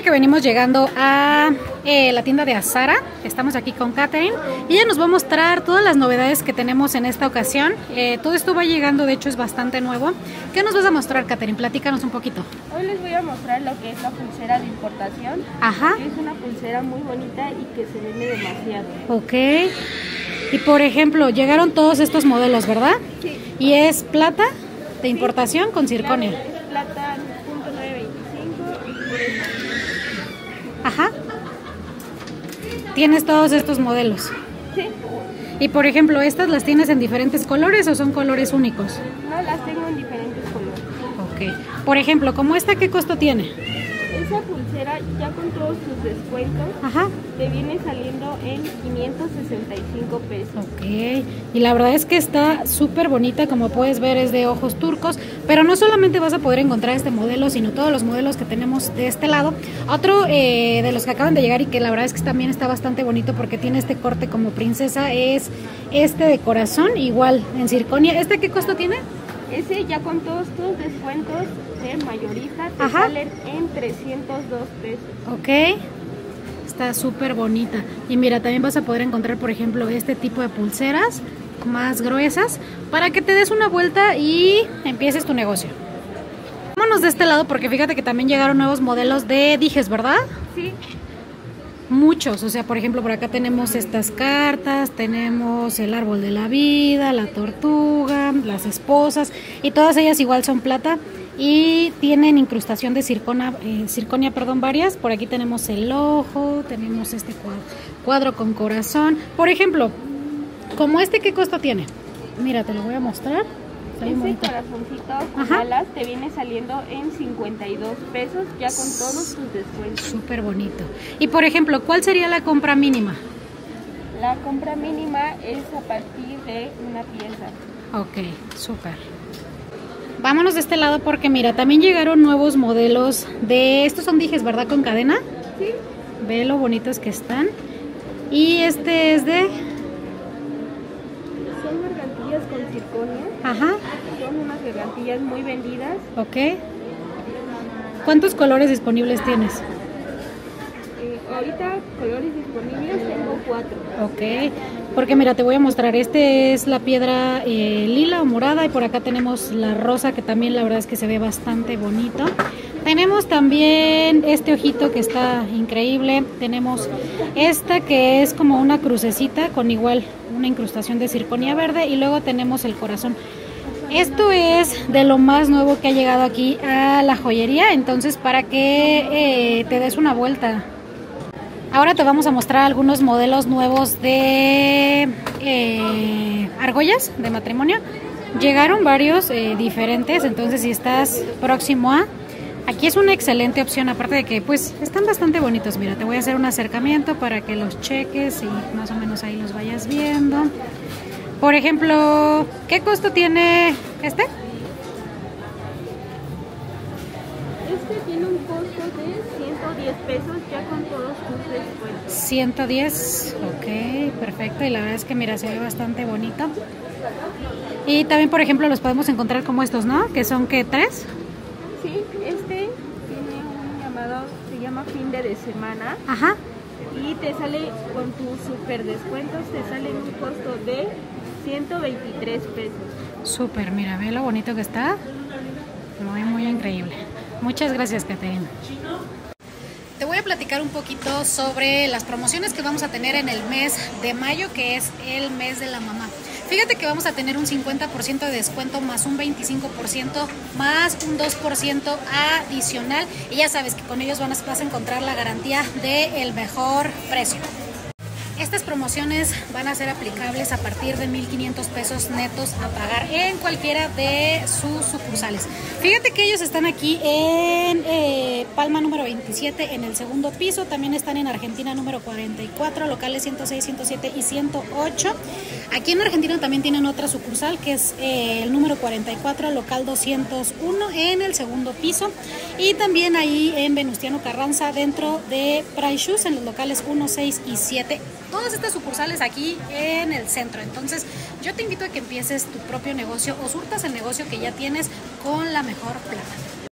que venimos llegando a la tienda de Azara. Estamos aquí con Katherine y ella nos va a mostrar todas las novedades que tenemos en esta ocasión. Todo esto va llegando, de hecho es bastante nuevo. ¿Qué nos vas a mostrar, Katherine? Platícanos un poquito. Hoy les voy a mostrar lo que es la pulsera de importación. Ajá. Es una pulsera muy bonita y que se vende demasiado. Ok. Y por ejemplo, llegaron todos estos modelos, ¿verdad? Sí. Y es plata de importación con circonia. Claro, es plata .925 y pureza. Ajá. Tienes todos estos modelos. Sí. Y por ejemplo, ¿estas las tienes en diferentes colores o son colores únicos? No, las tengo en diferentes colores. Ok. Por ejemplo, ¿como esta qué costo tiene? Esa pulsera ya con todos sus descuentos, Ajá. te viene saliendo en 565 pesos. Ok, y la verdad es que está súper bonita, como puedes ver es de ojos turcos, pero no solamente vas a poder encontrar este modelo, sino todos los modelos que tenemos de este lado. Otro de los que acaban de llegar y que la verdad es que también está bastante bonito porque tiene este corte como princesa es este de corazón, igual en circonia. ¿Este qué costo tiene? Ese ya con todos tus descuentos de mayorista te Ajá. salen en 302 pesos. Ok, está súper bonita. Y mira, también vas a poder encontrar, por ejemplo, este tipo de pulseras más gruesas para que te des una vuelta y empieces tu negocio. Vámonos de este lado porque fíjate que también llegaron nuevos modelos de dijes, ¿verdad? Sí. Muchos, o sea, por ejemplo, por acá tenemos estas cartas, tenemos el árbol de la vida, la tortuga, las esposas, y todas ellas igual son plata y tienen incrustación de circonia, varias. Por aquí tenemos el ojo, tenemos este cuadro con corazón. Por ejemplo, como este, ¿qué costo tiene? Mira, te lo voy a mostrar. Está bien Ese bonito. corazoncito con Ajá. alas te viene saliendo en 52 pesos ya con todos tus descuentos. Súper bonito. Y por ejemplo, ¿cuál sería la compra mínima? La compra mínima es a partir de una pieza. Ok, súper. Vámonos de este lado porque mira, también llegaron nuevos modelos de... Estos son dijes, ¿verdad? Con cadena. Sí. Ve lo bonitos que están. Y este es de... Son gargantillas con circonia. Ajá. Son unas gargantillas muy vendidas. Ok. ¿Cuántos colores disponibles tienes? Ahorita colores disponibles tengo 4. Ok. Porque mira, te voy a mostrar. Este es la piedra lila o morada y por acá tenemos la rosa que también la verdad es que se ve bastante bonito. Tenemos también este ojito que está increíble. Tenemos esta que es como una crucecita con igual una incrustación de circonia verde y luego tenemos el corazón. Esto es de lo más nuevo que ha llegado aquí a la joyería, entonces para que te des una vuelta. Ahora te vamos a mostrar algunos modelos nuevos de argollas de matrimonio. Llegaron varios diferentes, entonces si estás próximo a... Aquí es una excelente opción, aparte de que pues están bastante bonitos. Mira, te voy a hacer un acercamiento para que los cheques y más o menos ahí los vayas viendo. Por ejemplo, ¿qué costo tiene este? Este tiene un costo de 110 pesos ya con todos tus descuentos. 110, ok, perfecto. Y la verdad es que mira, se ve bastante bonito. Y también, por ejemplo, los podemos encontrar como estos, ¿no? Que son, ¿qué? ¿3? Sí, este tiene un llamado, se llama fin de semana. Ajá. Y te sale con tus super descuentos, te sale en un costo de 123 pesos. Súper, mira, ve lo bonito que está. Muy, muy increíble. Muchas gracias, Katherine. Te voy a platicar un poquito sobre las promociones que vamos a tener en el mes de mayo, que es el mes de la mamá. Fíjate que vamos a tener un 50% de descuento más un 25% más un 2% adicional. Y ya sabes que con ellos vas a encontrar la garantía del mejor precio. Estas promociones van a ser aplicables a partir de 1,500 pesos netos a pagar en cualquiera de sus sucursales. Fíjate que ellos están aquí en Palma número 27 en el segundo piso. También están en Argentina número 44, locales 106, 107 y 108. Aquí en Argentina también tienen otra sucursal que es el número 44, local 201 en el segundo piso. Y también ahí en Venustiano Carranza dentro de Price Shoes en los locales 1, 6 y 7. Todas estas sucursales aquí en el centro. Entonces yo te invito a que empieces tu propio negocio o surtas el negocio que ya tienes con la mejor plata.